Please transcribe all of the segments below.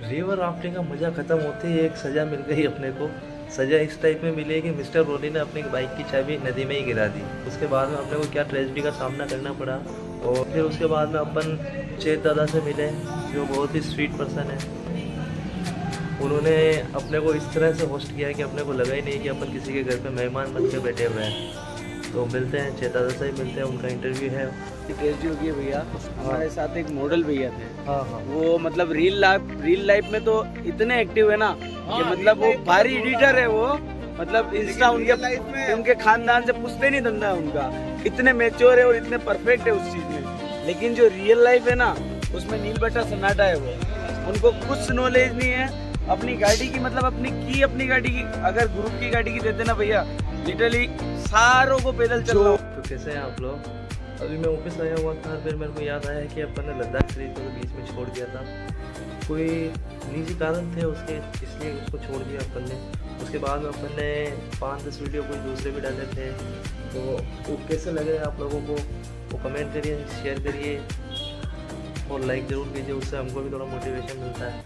River rafting का मज़ा ख़त्म होते ही एक सज़ा मिल गई अपने को। सज़ा इस टाइप में मिली कि मिस्टर रोनी ने अपनी बाइक की चाबी नदी में ही गिरा दी। उसके बाद में अपने को क्या ट्रेजेडी का सामना करना पड़ा। और फिर उसके बाद में अपन चेत दादा से मिले, जो बहुत ही स्वीट पर्सन है। उन्होंने अपने को इस तरह से होस्ट किया कि अपने को लगा ही नहीं कि अपन किसी के घर पे मेहमान बन के बैठे हुए हैं। तो मिलते हैं, चेत दादा से ही मिलते हैं, उनका इंटरव्यू है। ट्रेजेडी होगी भैया, हमारे साथ एक मॉडल भैया थे। हाँ। वो मतलब रियल लाइफ में तो इतने एक्टिव है ना कि मतलब वो भारी एडिटर है वो। मतलब इंस्टा उनके खानदान से पूछते नहीं धंधा है उनका। इतने मैच्योर है और इतने परफेक्ट है उस चीज में। लेकिन जो रियल लाइफ है ना, उसमें नील बट्टा सन्नाटा है वो। उनको कुछ नॉलेज नहीं है अपनी गाड़ी की, मतलब अपनी गाड़ी की अगर ग्रुप की गाड़ी की देते ना भैया, लिटरली सारों को पैदल चल रहा। तो कैसे हैं आप लोग? अभी मैं ऑफिस आया हुआ था, फिर मेरे को याद आया कि अपन ने लद्दाख ट्रिप को बीच में छोड़ दिया था। कोई निजी कारण थे उसके, इसलिए उसको छोड़ दिया अपन ने। उसके बाद में अपन ने 5-10 वीडियो कोई दूसरे भी डाले थे। तो वो कैसे लगे आप लोगों को, वो कमेंट करिए, शेयर करिए और लाइक ज़रूर कीजिए, उससे हमको भी थोड़ा मोटिवेशन मिलता है।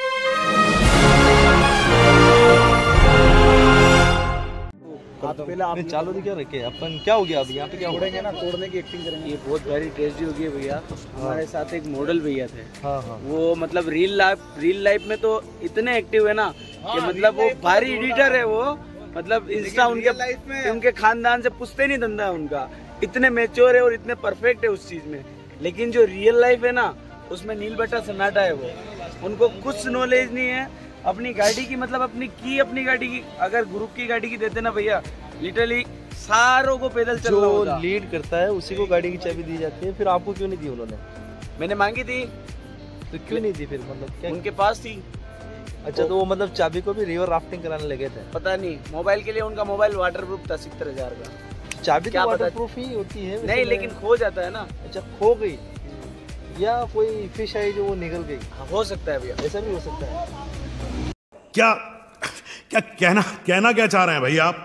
पहले आपने चालू तो क्या रखे अपन, क्या हो गया अभी यहाँ पे, क्या तोड़ेंगे ना, तोड़ने की एक्टिंग करेंगे। ये बहुत भारी ट्रेजेडी होगी भैया। हमारे साथ एक मॉडल भैया थे। हाँ। वो मतलब रियल लाइफ में तो इतने एक्टिव है ना कि मतलब वो भारी एडिटर है वो। मतलब इंस्टा उनके खानदान से पूछते नहीं धंधा है उनका। इतने मैच्योर है और इतने परफेक्ट है उस चीज में। लेकिन जो रियल लाइफ है ना, उसमें नील बट्टा सन्नाटा है वो। उनको कुछ नॉलेज नहीं है अपनी गाड़ी की, मतलब अपनी गाड़ी की अगर ग्रुप की गाड़ी की देते ना भैया, लिटरली सारों को पैदल चल रहा होता। लीड करता है उसी को गाड़ी की चाबी दी जाती है। फिर आपको क्यों नहीं दी उन्होंने? मैंने मांगी थी। तो क्यों नहीं दी फिर, मतलब क्या? उनके पास थी। अच्छा, तो वो मतलब चाबी को भी रिवर राफ्टिंग कराने लगे थे? पता नहीं, मोबाइल के लिए उनका मोबाइल वाटरप्रूफ था 70,000 का। चाबी तो वाटरप्रूफ ही होती है नहीं, लेकिन खो जाता है ना। अच्छा, खो गई या कोई फिश आई जो वो निकल गई? हो सकता है भैया, ऐसा भी हो सकता है। क्या कहना क्या चाह रहे हैं भाई आप?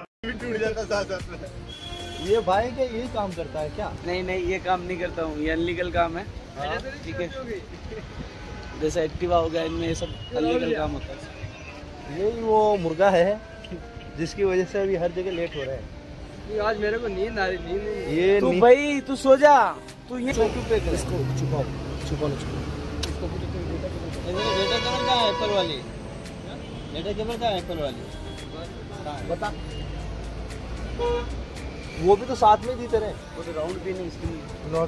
ये भाई क्या यही काम करता है क्या? नहीं, ये काम नहीं करता हूँ, ये अनलीगल काम है। ठीक है, जैसे एक्टिवा हो गया, इनमें ये सब अनलीगल काम होता है। यही वो मुर्गा है जिसकी वजह से अभी हर जगह लेट हो रहा है। आज मेरे को नींद आ रही। ये तू भाई तू सो जा, तू ये इसको छुपाओ इसको एप्पल वाली एप्पल वाली बता। वो भी तो साथ में दी तरह, वो तो राउंड भी नहीं इसकी। लौट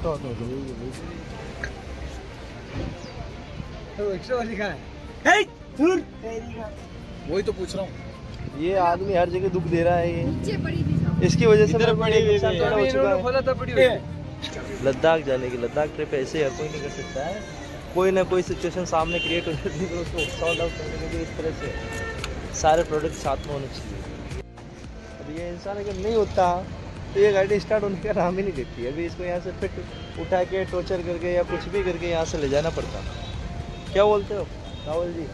तो एक्स्ट्रा वाली कहाँ है? वही तो पूछ रहा हूँ। ये आदमी हर जगह दुख दे रहा है। ये इसकी वजह से लद्दाख जाने की लद्दाख ट्रिप ऐसे हर कोई नहीं कर सकता है। कोई ना कोई सिचुएशन सामने क्रिएट हो जाती है, तो उसको सॉल्व आउट करने के लिए इस तरह से सारे प्रोडक्ट साथ में होने चाहिए। अब ये इंसान अगर नहीं होता तो ये गाड़ी स्टार्ट होने का नाम ही नहीं देती। अभी इसको यहाँ से फिट उठा के टॉर्चर करके या कुछ भी करके यहाँ से ले जाना पड़ता। क्या बोलते हो राहुल जी?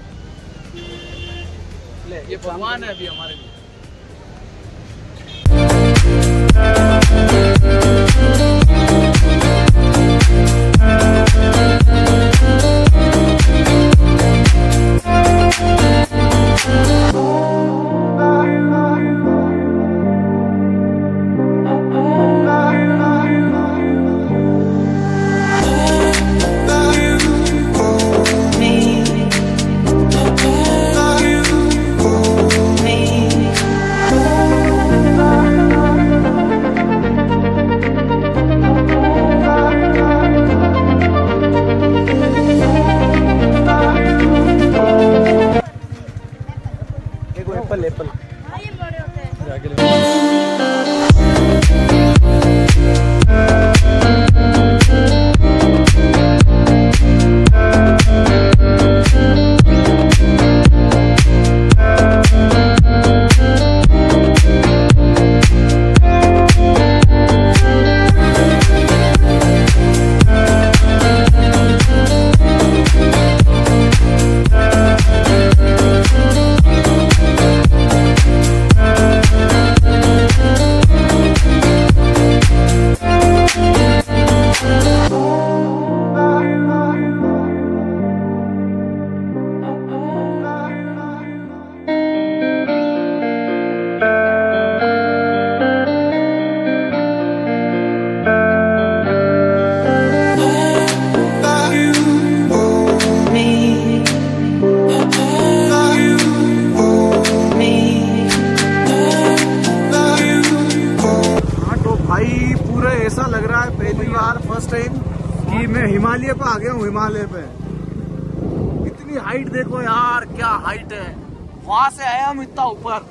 ये भगवान है अभी हमारे लिए। हूँ हिमालय पे। इतनी हाइट देखो यार, क्या हाइट है। वहां से आए हम इतना ऊपर।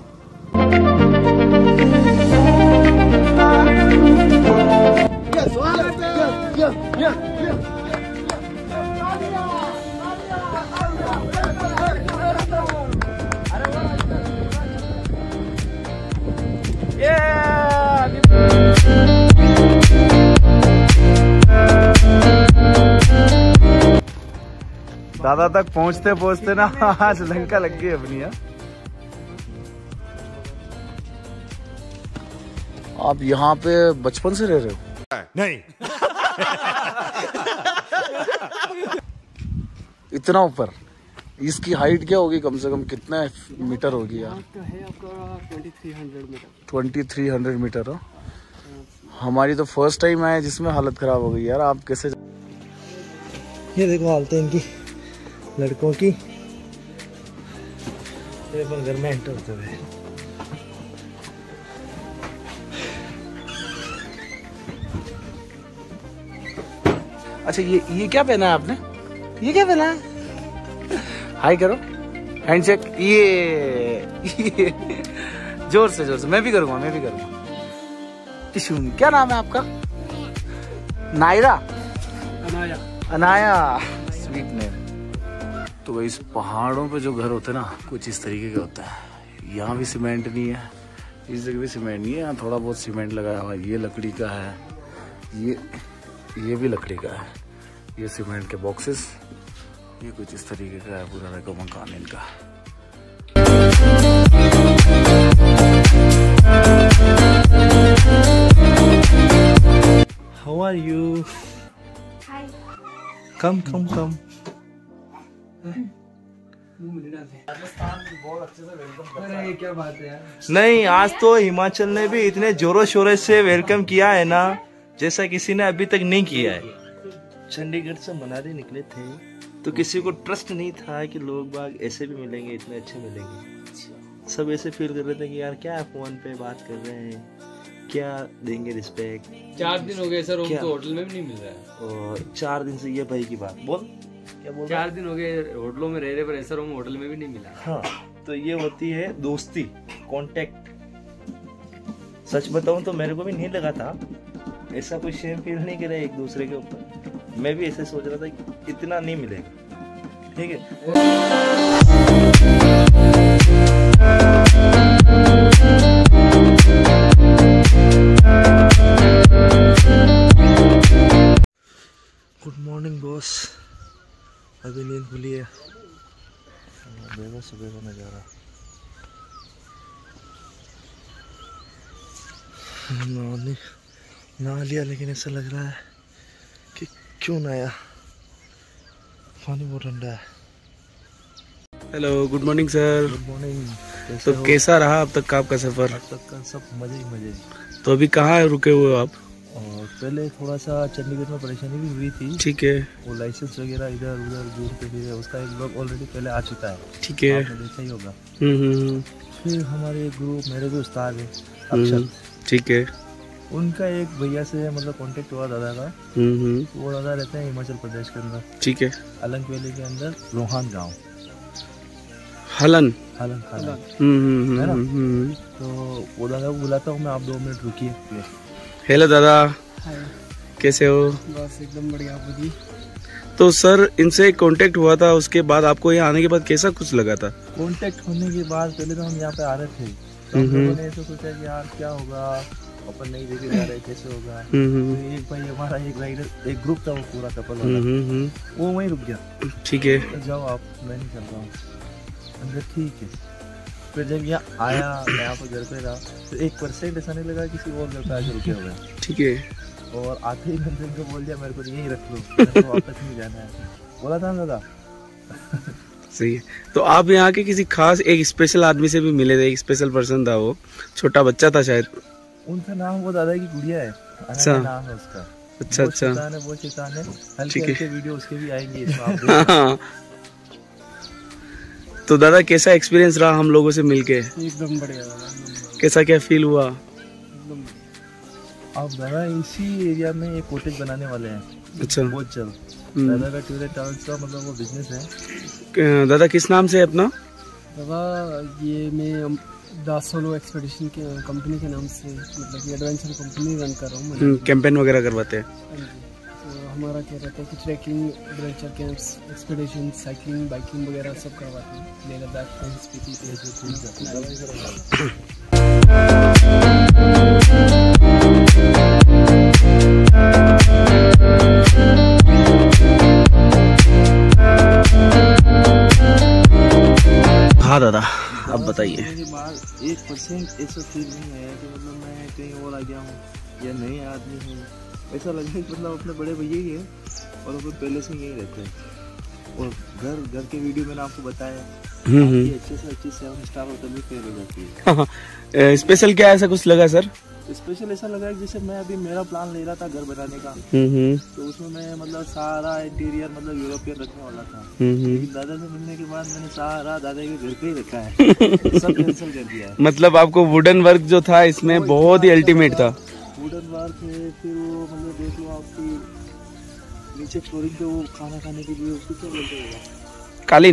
दादा तक पहुंचते पहुंचते ना आज लंका लग गई अपनी। आप यहाँ पे बचपन से रह रहे हो? नहीं। इतना ऊपर, इसकी हाइट क्या होगी? कम से कम कितना मीटर होगी यार? है आपका 2300 मीटर। 2300 मीटर हो। हमारी तो फर्स्ट टाइम आए जिसमें हालत खराब हो गई यार। आप कैसे? ये देखो हालत है इनकी, लड़कों की। ये घर में एंटर होते हुए अच्छा, ये क्या पहना है आपने? ये क्या पहना है? हाय करो, हैंडशेक। ये जोर से मैं भी करूंगा। टिशून, क्या नाम है आपका? नायरा? Anaya, sweet name. तो इस पहाड़ों पे जो घर होते हैं ना, कुछ इस तरीके का होता है। यहाँ भी सीमेंट नहीं है, इस जगह भी सीमेंट नहीं है। यहाँ थोड़ा बहुत सीमेंट लगाया हुआ है। ये लकड़ी का है, ये भी लकड़ी का है। ये सीमेंट के बॉक्सेस, ये कुछ इस तरीके का है पूरा देखो मकान इनका। How are you? Hi. Come. अरे क्या बात है यार। नहीं, आज तो हिमाचल ने भी इतने जोरों शोरों से वेलकम किया है ना, जैसा किसी ने अभी तक नहीं किया है। चंडीगढ़ से मनाली निकले थे तो किसी को ट्रस्ट नहीं था कि लोग बाग ऐसे भी मिलेंगे, इतने अच्छे मिलेंगे। सब ऐसे फील कर रहे थे कि यार क्या फोन पे बात कर रहे हैं, क्या देंगे रिस्पेक्ट। 4 दिन हो गए सर, रूम तो होटल में भी नहीं मिल रहा है। और 4 दिन से ये भाई की बात बोल, क्या बोल? 4 दिन हो गए होटलों में रह रहे, पर ऐसा रूम होटल में भी नहीं मिला। हाँ, तो ये होती है दोस्ती, कांटेक्ट। सच बताऊं तो मेरे को भी नहीं लगा था, ऐसा कोई शेम फील नहीं करे एक दूसरे के ऊपर। मैं भी ऐसे सोच रहा था कि इतना नहीं मिलेगा। ठीक है। गुड मॉर्निंग बॉस, अभी नींद खुली है। देखो सुबह का नज़ारा। नहा लिया, लेकिन ऐसा लग रहा है कि क्यों नहाया। पानी बहुत ठंडा है। Hello, good morning sir. Good morning. तो कैसा रहा अब तक का आपका सफर? अब तक का सब मजे ही मजे। तो अभी कहाँ रुके हुए हो आप? और पहले थोड़ा सा चंडीगढ़ में परेशानी भी हुई थी। ठीक है। वो लाइसेंस वगैरह इधर उधर घूमते फिरे, उसका एक ब्लॉग ऑलरेडी पहले आ चुका है। ठीक है, आपने देखा ही होगा। फिर हमारे एक ग्रुप, मेरे भी उस्ताद है अक्षर, ठीक है, उनका एक भैया से मतलब कांटेक्ट हुआ दादा का। वो दादा रहते हैं हिमाचल प्रदेश के अंदर, ठीक है, अलंग वैली के अंदर रोहान गांव। हलन है ना? तो वो दादा को बुलाता हूँ मैं, आप 2 मिनट रुकिए। हेलो दादा, कैसे हो? बस एकदम बढ़िया buddy। तो सर इनसे कांटेक्ट हुआ था, उसके बाद आपको यहाँ आने के बाद कैसा कुछ लगा था? कांटेक्ट होने के बाद पहले तो हम यहाँ पे आ रहे थे, तो हम लोगों ने ऐसा सोचा कि यार क्या होगा, अपन नहीं देखे जा रहे, कैसे होगा। तो एक भाई हमारा, एक राइडर, एक ग्रुप था वो पूरा कपल वाला, वो वहीं रुक गया। ठीक है, तो जाओ आप, मैं नहीं चल रहा हूँ अंदर। ठीक है। फिर जब यहाँ आया, मैं यहाँ पर घर पे रहा, तो 1% ऐसा नहीं लगा किसी और घर पे आके रुके हुए। ठीक है। और आते ही मैंने उनको बोल दिया मेरे को यहीं रख लो, मेरे को वापस नहीं जाना है। बोला था ना दादा। सही है। तो आप यहाँ के किसी खास एक स्पेशल आदमी से भी मिले थे? एक स्पेशल पर्सन था, वो छोटा बच्चा था शायद। उनका नाम वो दादा की गुड़िया है। अच्छा, नाम है उसका। अच्छा। वो शैतान है। हल्के वीडियो उसके भी आएंगे इसमें। तो दादा कैसा एक्सपीरियंस रहा हम लोगों से मिलके? एकदम बढ़िया। कैसा क्या फील हुआ? अब दादा इसी एरिया में एक कॉटेज बनाने वाले हैं। अच्छा, बहुत जल्द। दादा का टूर एंड ट्रैवल्स का मतलब वो बिजनेस है। दादा किस नाम से है अपना? दादा ये मैं दास सोलो एक्सपेडिशन के कंपनी के नाम से मतलब कि एडवेंचर कंपनी रन कर रहा हूँ। कैंपेन वगैरह करवाते हैं। तो हमारा क्या रहता है कि trekking, adventure camps, expedition, cycling, biking वगैरह सब करवाते हैं। लेह लद्दाख में स्पीति हाँ दादा अब बताइए। 1% ऐसा फील नहीं आया कि मतलब मैं कहीं और आ गया हूँ या नए आदमी हूँ। ऐसा लगा कि मतलब अपने बड़े भैया ही है और अपन पहले से यहीं रहते हैं। और घर के वीडियो मैंने आपको बताया कि अच्छे से अच्छी 7 स्टार होटल भी फेल हो जाती है। स्पेशल क्या ऐसा कुछ लगा सर? स्पेशल ऐसा लगा कि जैसे मैं अभी मेरा प्लान ले रहा था घर बनाने का, तो उसमें मैं मतलब सारा इंटीरियर मतलब यूरोपियन रखने वाला था। लेकिन दादा से मिलने के बाद मैंने सारा दादा के घर पे ही रखा है। सब कैंसिल कर दिया है। मतलब आपको वुडन वर्क जो था इसमें बहुत ही अल्टीमेट था। वुडन वर्क है, फिर वो मतलब देख लो आपकी नीचे फ्लोरिंग पे वो खाना खाने के लिए उसको क्या बोलते हैं? कालीन।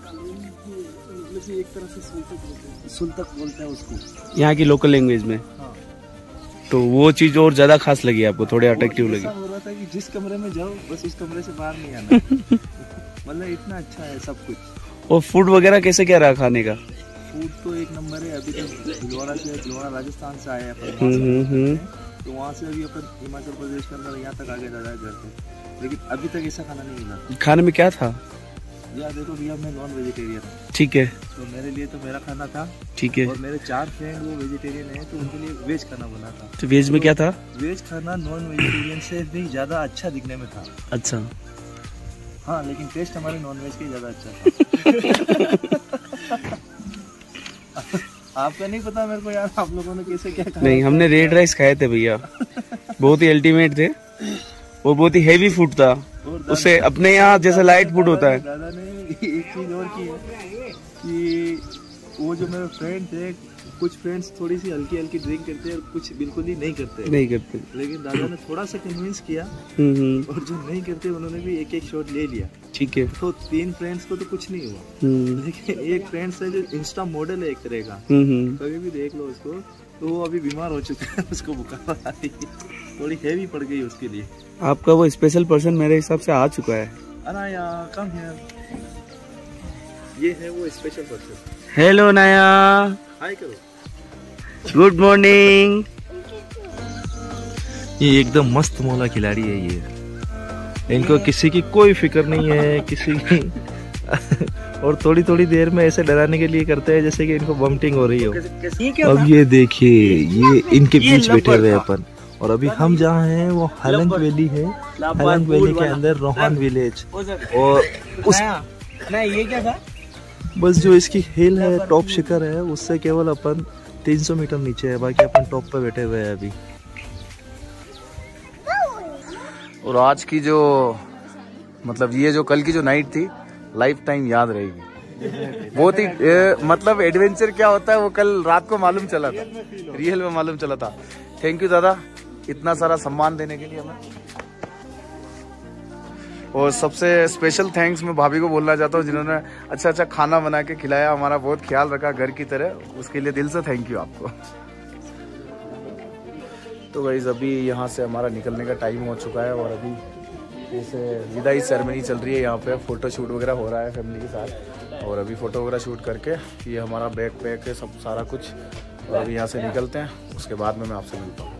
मतलब एक तरह से सुल्तक बोलते हैं उसको यहाँ की लोकल लैंग्वेज में। हाँ। तो वो चीज और ज्यादा खास लगी आपको, थोड़े अट्रैक्टिव लगी? ऐसा हो रहा था कि जिस कमरे में जाओ बस उस कमरे से बाहर नहीं आना। मतलब इतना अच्छा है सब कुछ। और फूड वगैरह कैसे क्या रहा खाने का? फूड तो एक नंबर है। अभी तक भिलवाड़ा राजस्थान से आए अपन, तो वहाँ से अभी अपन हिमाचल प्रदेश के अंदर यहाँ तक आ गए दादा घर पे, लेकिन अभी तक ऐसा खाना नहीं मिला। खाने में क्या था? यार देखो भैया मैं नॉन वेजिटेरियन हूँ। ठीक है। तो मेरे लिए तो मेरा खाना था। ठीक है। और मेरे 4 फ्रेंड वो वेजिटेरियन है, तो उनके लिए वेज खाना बना था। तो वेज में क्या था? वेज खाना नॉन वेजिटेरियन से भी ज्यादा अच्छा दिखने में था। अच्छा। हाँ, लेकिन टेस्ट हमारे नॉन वेज के ज्यादा अच्छा था। आपका नहीं पता मेरे को यार, आप लोगों ने कैसे क्या खाया? नहीं, हमने रेड राइस खाए थे भैया, बहुत ही अल्टीमेट थे और बहुत ही हेवी फूड था। उसे अपने यहाँ जैसे लाइट फूड होता है। दादा ने एक चीज और की है कि वो जो मेरे फ्रेंड थे, कुछ फ्रेंड्स थोड़ी सी हल्की हल्की ड्रिंक करते हैं और कुछ बिल्कुल ही नहीं करते। लेकिन दादा ने थोड़ा सा कन्विंस किया और जो नहीं करते उन्होंने भी एक शॉट ले लिया। ठीक है। तो 3 फ्रेंड्स को तो कुछ नहीं हुआ, लेकिन एक फ्रेंड्स है जो इंस्टा मॉडल है एक तरह का, कभी भी देख लो उसको, तो वो अभी बीमार हो चुका है। उसको बुखार आ रही है, थोड़ी हैवी पड़ गई उसके लिए। आपका वो स्पेशल पर्सन मेरे हिसाब से आ चुका है। अनाया कम हियर, ये है वो स्पेशल पर्सन। हेलो नाया, हाय करो, गुड मॉर्निंग। ये एकदम मस्त मौला खिलाड़ी है ये। इनको किसी की कोई फिक्र नहीं है, किसी की। और थोड़ी थोड़ी देर में ऐसे डराने के लिए करते हैं जैसे कि इनको वॉमिटिंग हो रही हो। अब ये देखिए, ये इनके बीच बैठे हुए अपन, और अभी हम जहाँ हैं वो हलंग वैली है। हलंग वैली के अंदर रोहन विलेज, और उस ये क्या था? बस जो इसकी हिल है, टॉप शिखर है, उससे केवल अपन 300 मीटर नीचे है, बाकी अपन टॉप पे बैठे हुए हैं अभी। और आज की जो मतलब ये जो कल की जो नाइट थी, लाइफ टाइम याद रहेगी। बहुत ही मतलब एडवेंचर क्या होता है वो कल रात को मालूम चला था, रियल में मालूम चला था। थैंक यू दादा, इतना सारा सम्मान देने के लिए हमें। और सबसे स्पेशल थैंक्स मैं भाभी को बोलना चाहता हूँ, जिन्होंने अच्छा अच्छा खाना बना के खिलाया, हमारा बहुत ख्याल रखा घर की तरह। उसके लिए दिल से थैंक यू आपको। तो गाइस अभी यहाँ से हमारा निकलने का टाइम हो चुका है और अभी जैसे विदाई सेरेमनी चल रही है, यहाँ पे फोटो शूट वगैरह हो रहा है फैमिली के साथ। और अभी फोटो वगैरह शूट करके ये हमारा बैग पैक है सब सारा कुछ, और अभी यहाँ से निकलते हैं। उसके बाद में मैं आपसे मिलता हूँ।